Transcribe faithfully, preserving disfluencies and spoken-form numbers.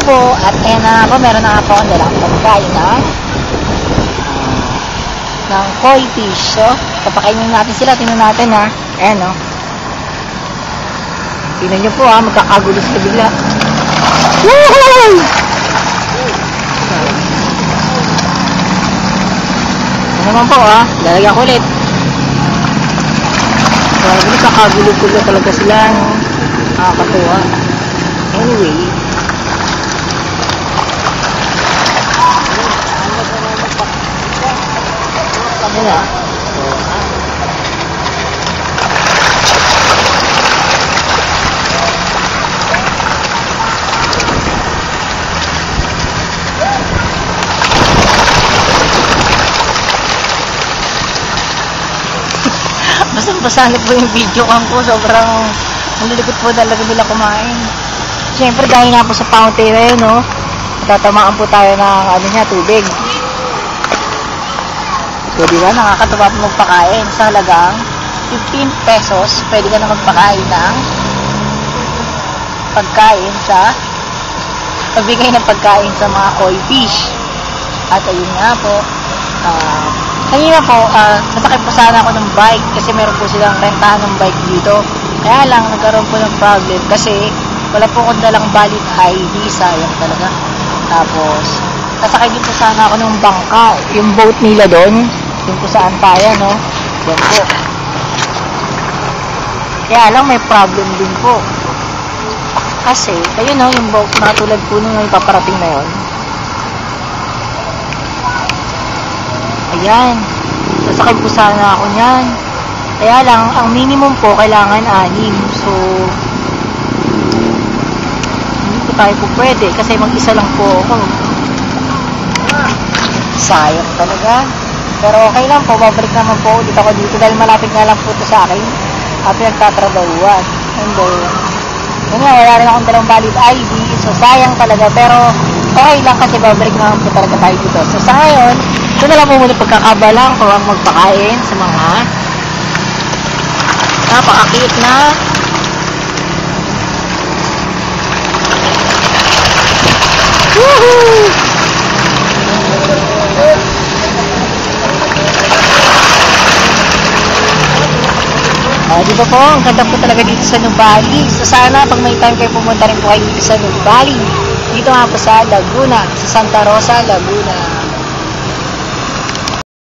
po. At ayan na po, meron na nga po akong dalang pagkain na ng koi fish. So, papakainin natin sila. Tingnan natin ha. Ayan o. Tingnan nyo po ha. Magkakagulo sila bigla. Woohoo! Ito naman po ha. Lalagyan ko ulit. Grabe, kakagulo-gulo talaga sila, no? Nakakatuwa. Anyway. Ayan na. Basang-basa po yung video kang po. Sobrang nalilikot po talaga nila kumain. Siyempre dahil nga po sa fountain na yun, no? Matatamaan po tayo ng ano niya, tubig. So diba, nakakatuwa po magpakain sa halagang fifteen pesos. Pwede ka na magpakain ng pagkain sa pagbigay ng pagkain sa mga koi fish. At ayun nga po, uh, kanina po, uh, nasakit po sana ako ng bike kasi meron po silang rentahan ng bike dito. Kaya lang, nagkaroon po ng problem kasi wala po akong dalang valid I D, sayang talaga. Tapos, nasakay din po sana ako ng bangka, yung boat nila doon, yung po sa Antaya, no? Yan po. Kaya lang, may problem din po. Kasi, ayun no, yung boat, nakatulad po nung ipaparating na yun. Ayan. Sasakay po sana ako niyan. Kaya lang, ang minimum po, kailangan anim. So, hindi po tayo po pwede. Kasi mag-isa lang po ako. Sayang talaga. Pero okay lang po, babalik naman po ulit ako dito. Dahil malapit nga lang po ito sa akin. At pinagtatrabahuan. And then, yun nga, wala rin akong dalawang valid I D. So, sayang talaga. Pero, okay lang kasi babalik naman po talaga tayo dito. So, sa ngayon, ito na lang po muna pagkakabalang ko ang magpakain sa mga napaka-cute na woohoo! Uh, di ba po, ang ganda po talaga dito sa Nuvali. So sana pag may time kayo pumunta rin po kayo dito sa Nuvali. Dito nga po sa Laguna, sa Santa Rosa, Laguna.